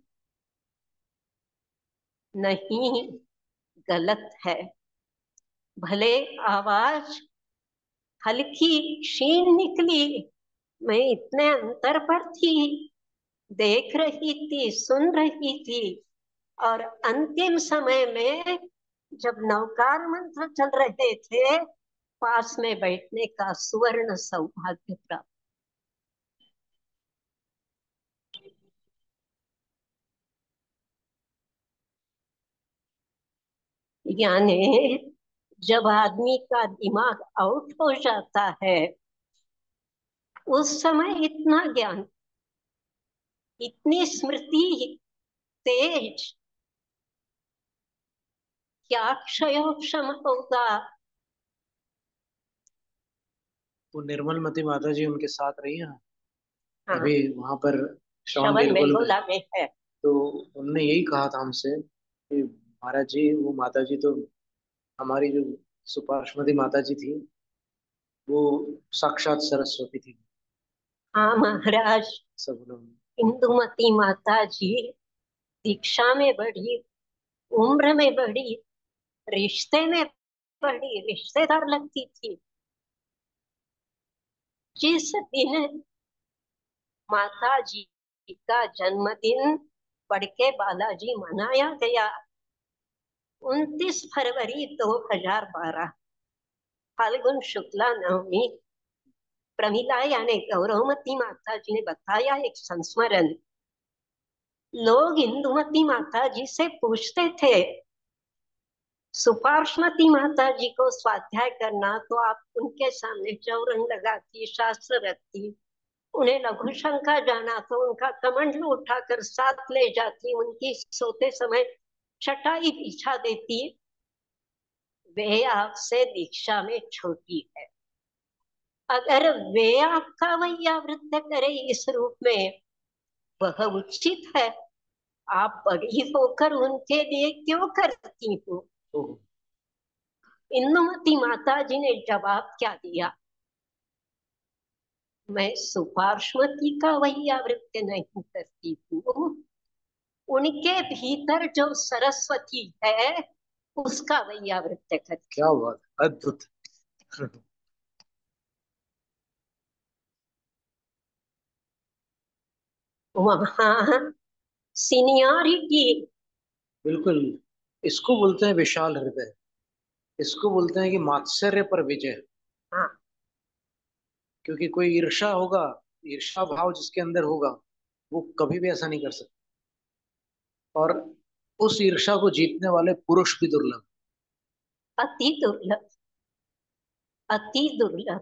नहीं, गलत है। भले आवाज हल्की क्षीण निकली, मैं इतने अंतर पर थी, देख रही थी, सुन रही थी, और अंतिम समय में जब नवकार मंत्र चल रहे थे, पास में बैठने का सुवर्ण सौभाग्य प्राप्त। यानी जब आदमी का दिमाग आउट हो जाता है, उस समय इतना ज्ञान, इतनी स्मृति तेज, क्या क्षयोक्षम होगा। वो निर्मलमती माता जी उनके साथ रही है हाँ, अभी वहां पर श्रवण श्रवण बेलगोल में। बेलगोला में है। तो उन्होंने यही कहा था हमसे कि महाराज जी, वो माता जी तो हमारी जो सुपार्श्वती माता जी थी, वो साक्षात सरस्वती थी। हाँ महाराज, सब लोग। इंदुमती माता जी दीक्षा में बढ़ी, उम्र में बढ़ी, रिश्ते में बढ़ी, रिश्तेदार लगती थी। जिस दिन माता जी का जन्मदिन बड़के बालाजी मनाया गया, 29 फरवरी 2012, फाल्गुन शुक्ला नवमी, प्रमिला यानी गौरवमती माता जी ने बताया एक संस्मरण। लोग इंदुमती माता जी से पूछते थे, सुपार्श्वती माता जी को स्वाध्याय करना तो आप उनके सामने चौरंग लगाती, शास्त्र रखती, उन्हें लघु शंका जाना तो उनका कमंडलू उठाकर साथ ले जाती, उनकी सोते समय चटाई बिछा देती। वे आपसे दीक्षा में छोटी है, अगर वे आपका वैयावृत्त करे इस रूप में, वह उचित है। आप बड़ी होकर उनके लिए क्यों करती हो? इंदुमती माता जी ने जवाब क्या दिया, मैं सुपार्श्वती का वैयावृत्त नहीं करती हूँ, उनके भीतर जो सरस्वती है उसका वैयावृत्त करती। क्या बात, अद्भुत। वहां सीनियरिटी, बिल्कुल। इसको बोलते हैं विशाल हृदय, इसको बोलते हैं कि मात्सर्य पर विजय। हाँ, क्योंकि कोई ईर्षा होगा, ईर्षा भाव जिसके अंदर होगा, वो कभी भी ऐसा नहीं कर सकता। और उस ईर्षा को जीतने वाले पुरुष भी दुर्लभ। अति दुर्लभ, अति दुर्लभ।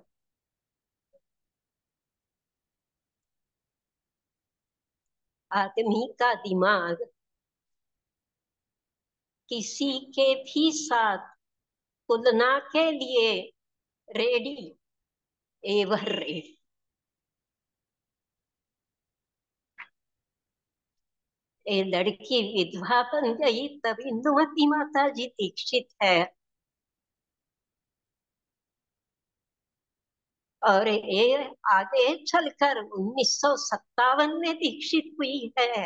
आदमी का दिमाग किसी के भी साथ तुलना के लिए रेडी, एवर रेडी। ये लड़की विधवा बन गई तब इंदुमती माता जी दीक्षित है, और ये आगे चलकर 1957 में दीक्षित हुई है।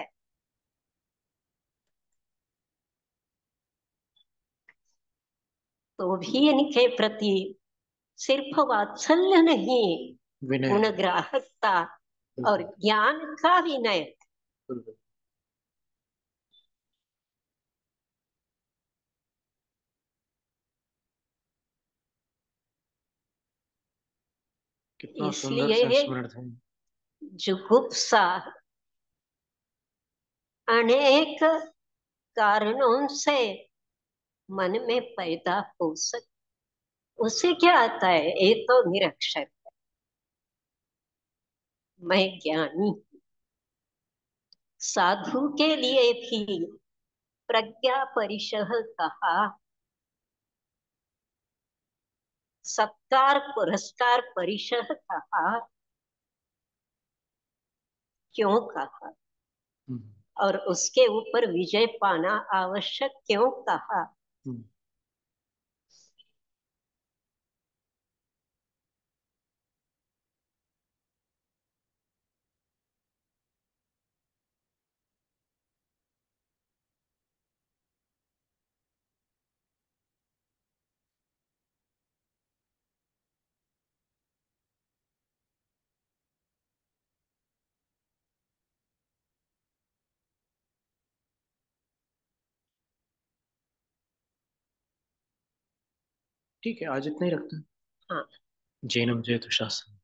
तो भी इनके प्रति सिर्फ वात्सल्य नहीं, विनय। गुणग्राहकता और ज्ञान का विनय। बिल्कुल। कितना सुंदर इसलिए संस्मरण था। जुगुप्सा अनेक कारणों से मन में पैदा हो सकती। उससे क्या आता है, ये तो निरक्षर है, मैं ज्ञानी। साधु के लिए भी प्रज्ञा परिशह कहा, सत्कार पुरस्कार परिशह कहा, क्यों कहा? और उसके ऊपर विजय पाना आवश्यक क्यों कहा? ठीक है, आज इतना ही रखते हैं। हाँ, जैनम जयतु शासन।